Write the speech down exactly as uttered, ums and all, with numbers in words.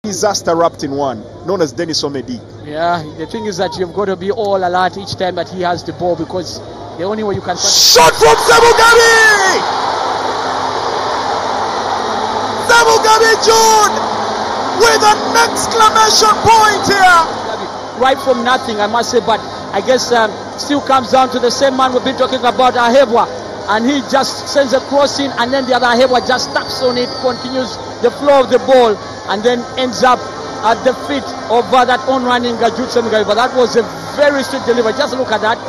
disaster-wrapped in one, known as Dennis Omedi. Yeah, the thing is that you've got to be all alert each time that he has the ball, because the only way you can... Shot from Sebugami! Sebugami John with an exclamation point here! Right from nothing, I must say, but I guess um, still comes down to the same man we've been talking about, Ahebwa, and he just sends a cross in, and then the other Ahebwa just taps on it, continues the flow of the ball, and then ends up at the feet of uh, that on-running uh, Jude Semigawi. But that was a very sweet delivery. Just look at that.